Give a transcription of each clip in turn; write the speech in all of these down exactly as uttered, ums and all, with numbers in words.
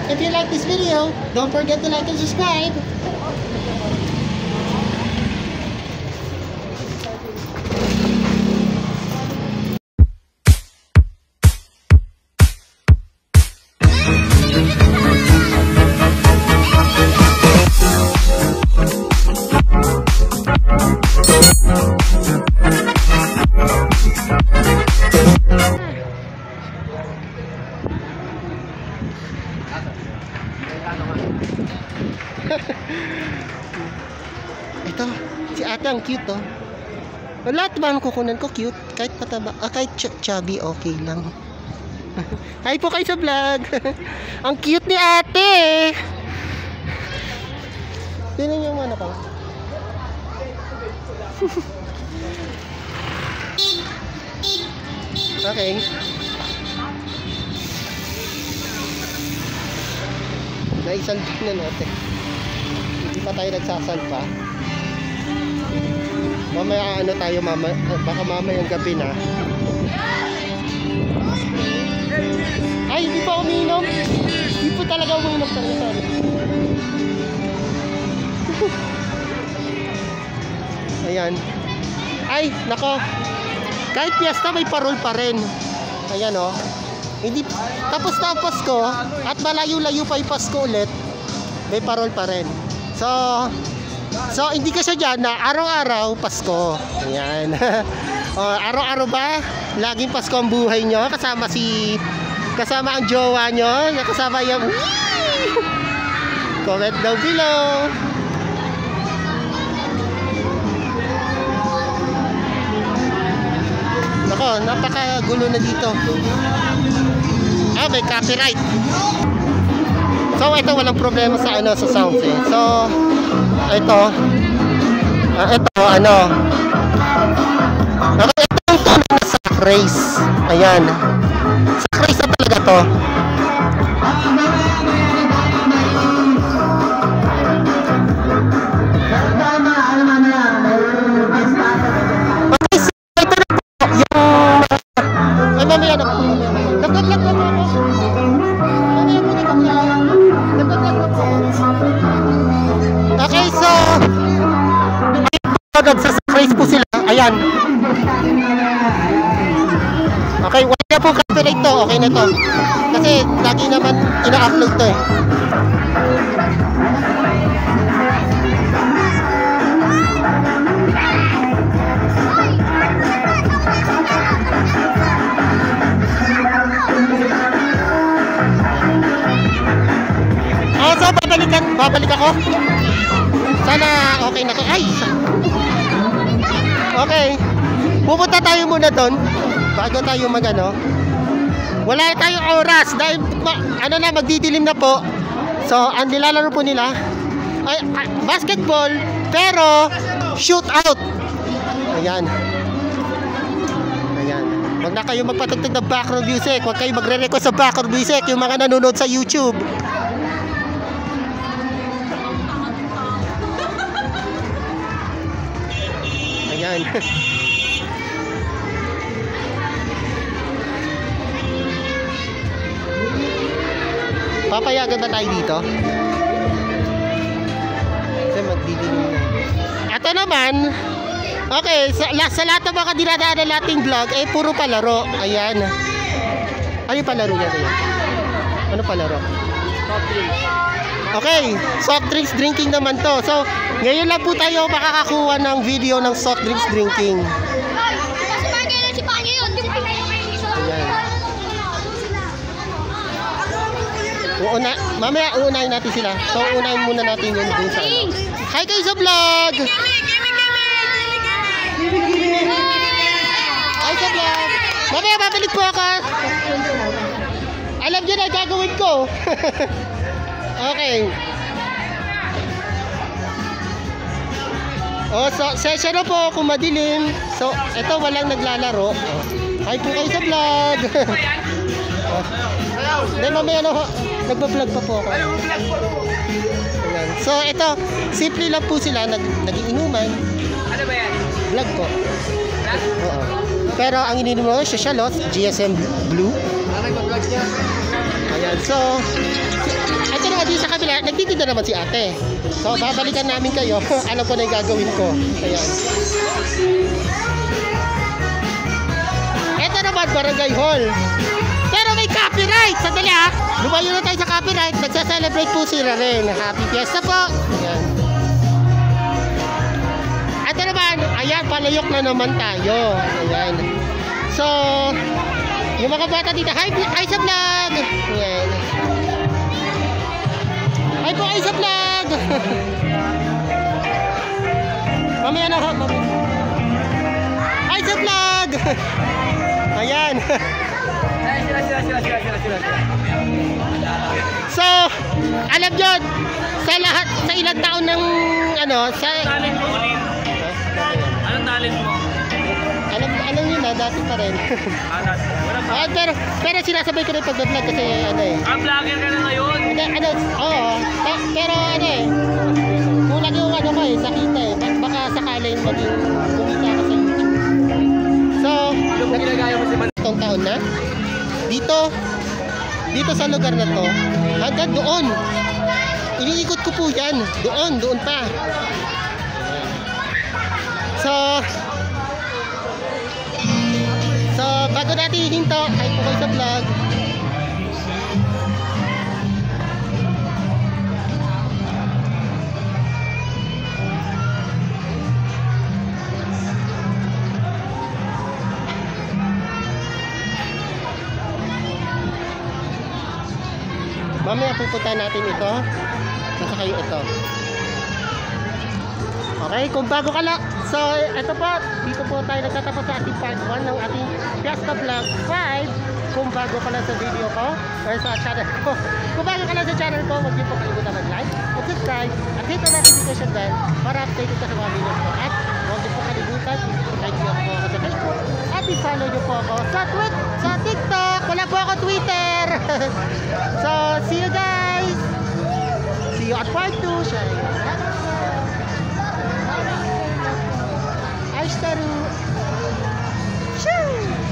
If you like this video, don't forget to like and subscribe. Ito, si ate ang cute oh. Lahat ba ang kukunan ko cute? Kahit pataba, ah, kahit ch chubby okay lang. Hi po kayo sa vlog. Ang cute ni ate. Tingnan niyo muna pa. Okay. Naisalpik na natin. Hindi pa tayo nagsasalpa. Mamaya ano tayo mama, baka mamayang gabi na. Ay, hindi pa uminom. Hindi po talaga uminom talaga sana. Ayan. Ay, nako. Kahit piyesta may parol pa rin. Ayan oh. Hindi, tapos na ang Pasko at malayo-layo pa yung Pasko ulit, may parol pa rin. So, so hindi ka siya dyan na araw-araw Pasko. Ayan. O, araw-araw ba? Laging Pasko ang buhay nyo. Kasama si, kasama ang jowa nyo. Kasama yung, comment down below. Nako, napakagulo na dito. Ah, may copyright. So, ito walang problema sa ano sa sounds eh. So, ito. Ah, ito ano. Okay, ito yung tono na sa race. Ayan. Sa race na talaga to. Okay, so nagsa-surprise po sila. Ayan. Okay, wala na po copyright to. Okay na to. Kasi lagi naman ina-upload to eh. Oh, so babalikan, babalik ako. Sana okay na to. Ay! Okay. Pupunta tayo muna doon bago tayo mag-ano. Wala tayong oras dahil ano na, magdidilim na po. So, ang nilalaro po nila ay, ay basketball pero shoot out. Ayan. Ayan. Huwag na kayo magpatugtog ng background music. Huwag kayo magre-request sa background music yung mga nanonood sa YouTube. Ayan. Papayagan na tayo dito. Kasi magdidilim na. Ito naman, okay, sa, sa lahat ng mga dinadaanan nating vlog, eh puro palaro. Ayan. Ano yung palaro niya ito? Ano palaro? Soft drinks. Okay, soft drinks drinking naman to. So, ngayon lang po tayo makakakuha ng video ng soft drinks drinking. Uuna, mamaya uunahin natin sila. So, uunahin muna natin yun dun sa ano. Hi kayo sa vlog! Hi sa vlog! Mamaya babalik po ako. Alam nyo na gagawin ko. Okay. Oh, so, session na po kung madilim. So, ito walang naglalaro. Oh. Hi po kayo sa vlog. Oh. Then mamaya na ho, nagpa-vlog pa po ako. Ayan. So, ito, simple lang po sila, nag nag-iinuman. Ano ba yan? Vlog po. Oo. Pero ang ininom mo, Socialos, G S M Blue. Parang mag-vlog niya. Ayan, so, di sa kabila, nagtitinda naman si ate. So, babalikan namin kayo. Alam ko na yung gagawin ko. Ayan. Ito naman, Barangay Hall. Pero may copyright! Sandali ha! Lumayo na tayo sa copyright. Nagsa-celebrate po sila rin. Happy Fiesta po! Ayan. Ito naman, ayan, palayok na naman tayo. Ayan. So, yung mga bata dito, hi, hi sa vlog! Ayan. Hi po, hi sa vlog! Mamaya na ho, mamaya. Hi sa vlog! Ayan. Sila, sila, sila, sila, sila, sila. So, alam nyo, sa lahat, sa ilang taon ng, ano, sa... Talent mo, Colin. Anong talent mo? Alam, alam nyo na, dati pa rin. Ah, dati. Wala pa. Ah, pero, pero sinasabay ko rin pag-vlog kasi, ano eh. Ah, vlogger ka na ngayon? Hindi, ano, oo. Ta- pero, ano eh, kulang yung ano ko eh, sa kita eh. Bak- Baka sakaling maging kumita ka sa YouTube. So, Ano mo ginagaya mo si Man? itong taon na, dito, dito sa lugar na to, hanggang doon. Iniikot ko po yan. Doon, doon pa. So, so, bago natin hihinto, ay po kayo sa vlog. Mamaya pupunta natin ito. Nasa kayo ito. Okay, kung bago ka lang. So, ito po. Dito po tayo nagtatapos sa ating part one ng ating Fiesta Vlog five. Kung bago ka lang sa video ko or sa channel ko. Kung bago ka lang sa channel ko, huwag niyo po kalimutan mag-like, mag-subscribe, at hit the notification bell para update ka sa mga videos ko. At huwag niyo po kalimutan, like niyo po ako sa Facebook at i-follow niyo po ako sa Twitter, sa TikTok. Wala po ako Twitter. So, see you guys. See you at part two. Aishtaru. Shoo!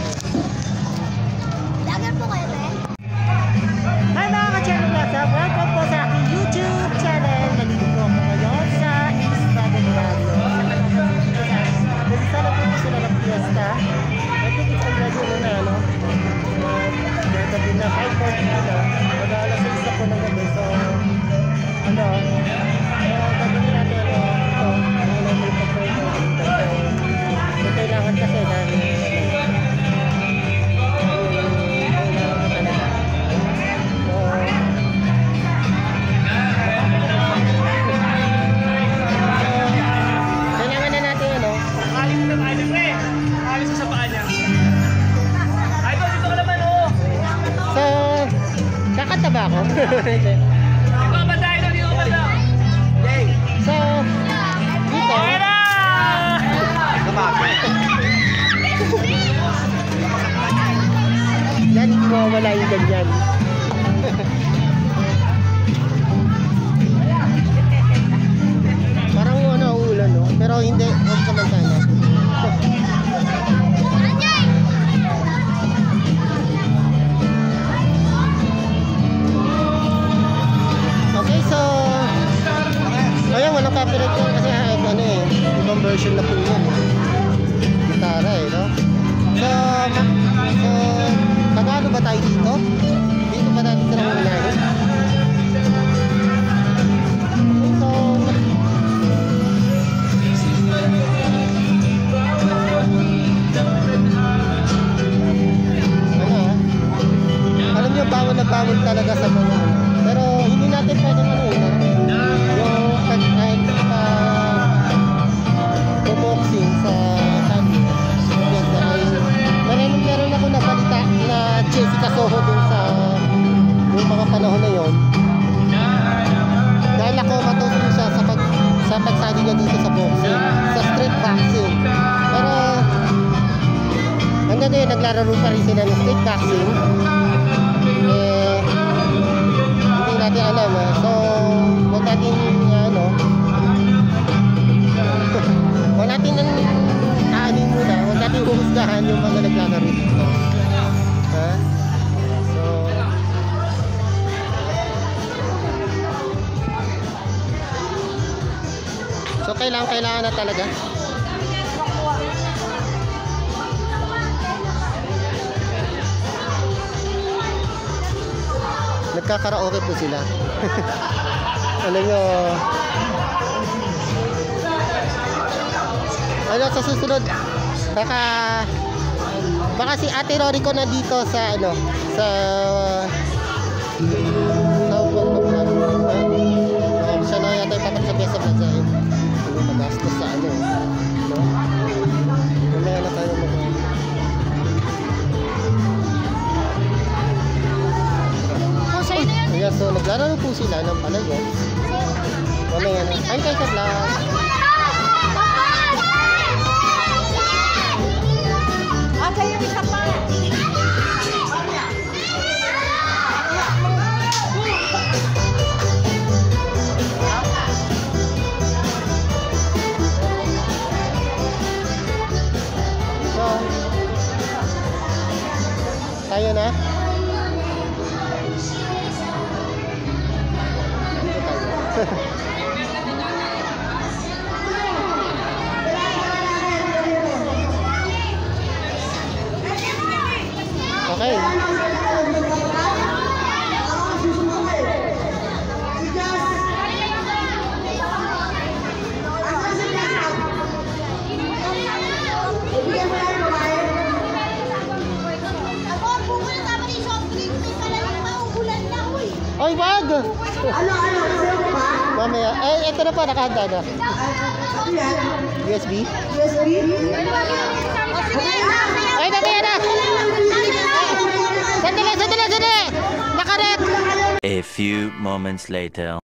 Lager po kayo, te? Hi mga ka-channel Plaza! Welcome po sa aking YouTube channel. Nandito po ako ngayon sa East Dragon Radio. Kasi sana po po sila ng fiesta. I think it's already ano na, ano? Kaya gabi na, five forty na. Mag-aalas sa isa po ng gabi. So, ano? So, gagawin natin ano? Ito. Ano na may pag-program dito. So, kailangan kasi dahil kakanta ba ako? Ikaw ba tayo doon? Ikaw ba tayo? So, dito yan, hindi mawawala yung ganyan. Parang ano, ulan no? Pero hindi, huwag naman sana. Okay, so ayun, walang copyright yun kasi ah, ano eh, ibang version na po yun. Gitara eh, no? So, so nag-ano ba tayo dito? Dito ba natin sila unahin? So, ano ah? Alam niyo, bawal na bawal talaga sa mga, pero hindi natin pwedeng ano eh, yung pag-boxing sa tanong. Meron, meron ako nabalita na Jessica Soho dun sa yung mga panahon na yon. Dahil ako matuto siya sa pag sa pagsali niya dito sa boxing, sa street boxing. Pero hanggang ngayon naglalaro pa rin sila ng street boxing. Eh, hindi natin alam eh. So, huwag natin ano, huwag natin ang aanin muna, huwag natin huhusgahan yung mga naglalaro dito. Ha? So, kailangan, kailangan na talaga. Nagkakaraoke po sila. Alam nyo, ano sa susunod, baka baka si Ate Rory ko na dito sa ano, sa sa uh, siya na yata ipatak sa Besa Plaza eh. Ano magastos sa ano, no? Mamaya na tayo mag Ayan, so naglalaro po sila ng palayo. Mamaya na. Ay, kay ka vlog. Okay, yung isa pa. So, tayo na. Okay. Oy, wag! Ano, ano? Sa'yo pa? Mamaya. Eh, ito na pa, nakahanda na. Ano yan? U S B? U S B? Ay, mamaya na! Sandali, sandali, sandali! Nakaret! A few moments later.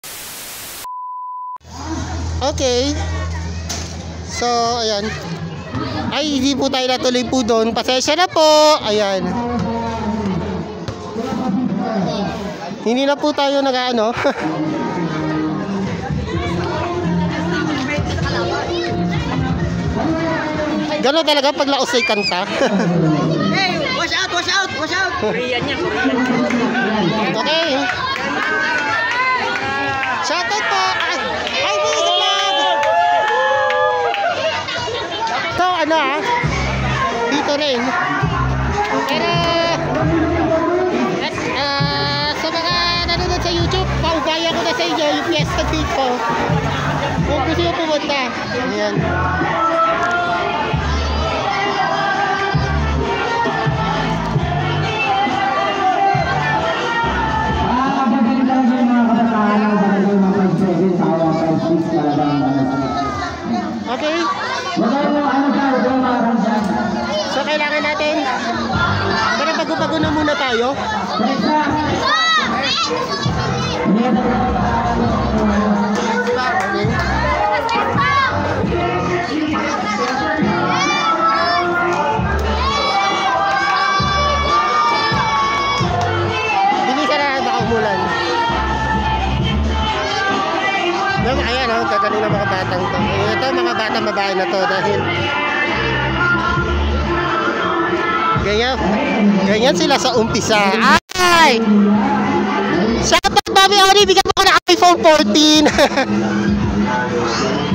Okay. So, ayan. Ay, hindi po tayo natuloy po doon. Pasensya na po. Ayan. Hindi na po tayo nag-ano. Gano'n talaga pag laos ay kanta. Hey, wash out, wash out, wash out! Korean niya, Korean. Okay. Shoutout po. Ay, ay, bilis lang. Ito, ano ah. Dito rin. Pero, at, ah, sa mga nanonood sa YouTube, paubaya ko na sa inyo yung Fiesta dito. Kung gusto nyo pumunta. Ayan. Okay. So kailangan natin para bago-bago na muna tayo. Bilisan na, baka umulan. Ayan o, oh, gagaling ng mga batang to. Ito mga batang babae na to dahil ganyan, ganyan sila sa umpisa. Ay! Shoutout Mami Oni, bigyan mo ko ng iPhone fourteen.